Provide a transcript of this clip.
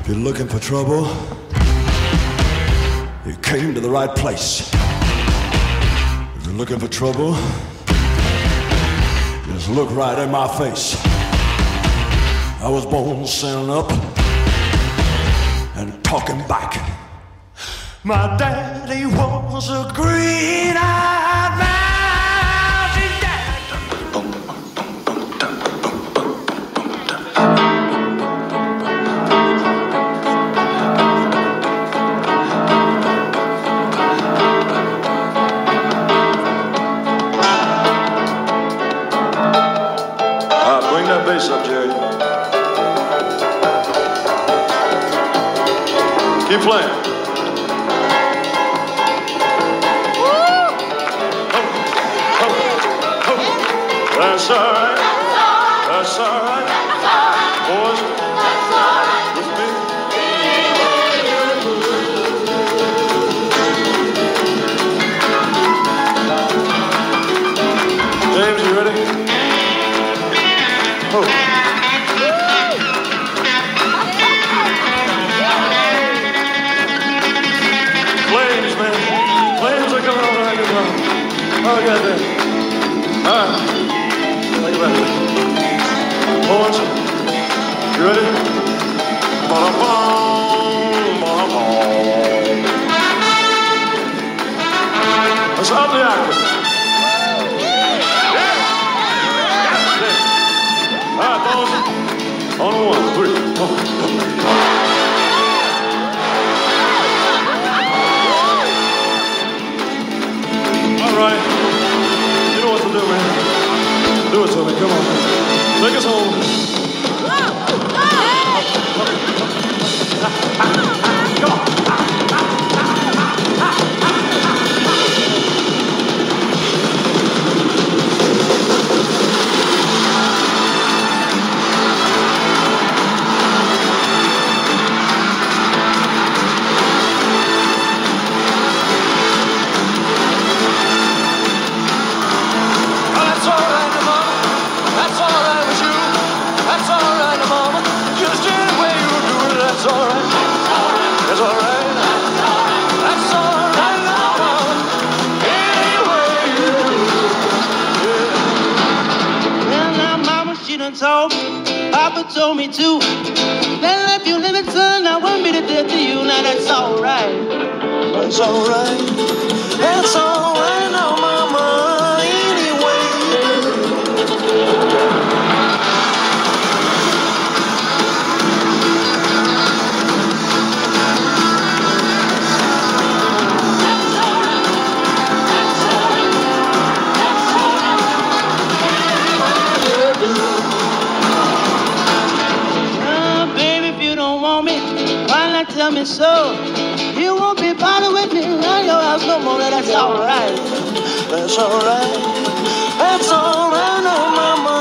If you're looking for trouble, you came to the right place. If you're looking for trouble, just look right in my face. I was born standing up and talking back. My daddy was a green-eyed man. Bring that bass up, Jerry. Keep playing. That's all right. That's all right. Boys, with me. James, you ready? Oh. Flames, man. Flames are coming over like a drum. Oh, goddamn. All right. Think about it. Boys, you ready? Ba-da-bum, ba-da-bum. Let's up the octave. All right, boys. On a 1, 3. All right. You know what to do, man. Do it to me. Come on. Take us home. Come on. Told me, Papa told me too. That if you live it, son, I won't be the death to you. Now that's all right. That's all right. That's all right now, mama. Anyway. Tell me so. You won't be bothered with me around your house no more. That's all right. That's all right. That's all right, no, mama.